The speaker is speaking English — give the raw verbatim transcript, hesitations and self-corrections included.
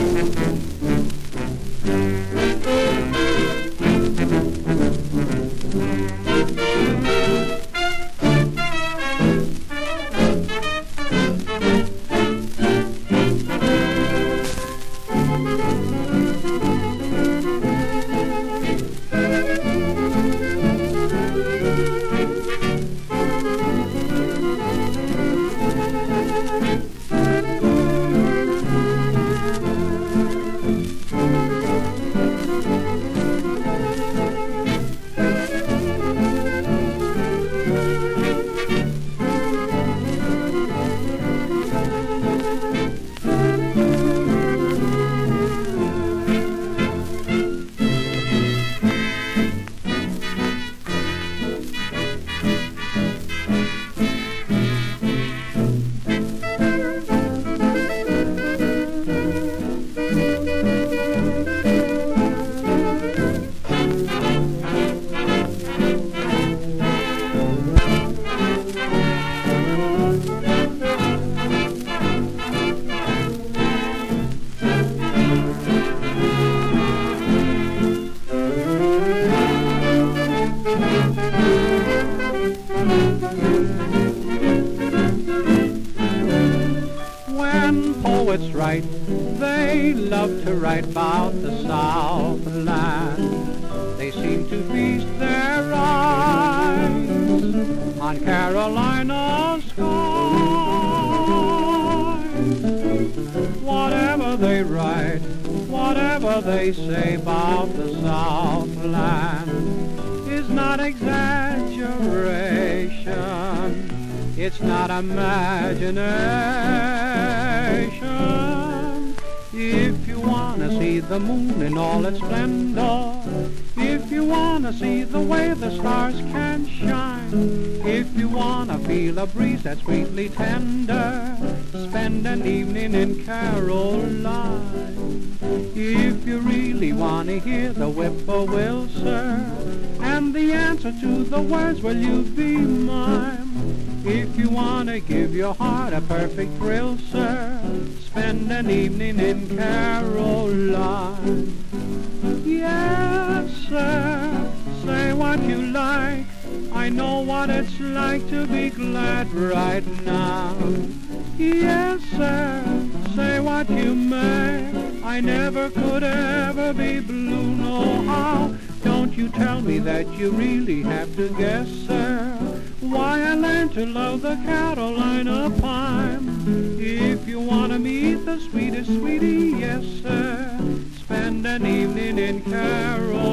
When poets write, they love to write about the Southland. They seem to feast their eyes on Carolina's skies. Whatever they write, whatever they say about the Southland is not exaggeration. It's not imagination. If you wanna see the moon in all its splendor, if you wanna see the way the stars can shine, if you wanna feel a breeze that's sweetly tender, spend an evening in Caroline. If you really wanna hear the whippoorwill, sir, and the answer to the words, will you be mine? If you wanna give your heart a perfect thrill, sir, spend an evening in Caroline. Yes, sir, say what you like. I know what it's like to be glad right now. Yes, sir, say what you may. I never could ever be blue, no how. Don't you tell me that you really have to guess, sir, why I learned to love the Carolina pine. If you want to meet the sweetest sweetie, yes, sir, spend an evening in Carolina.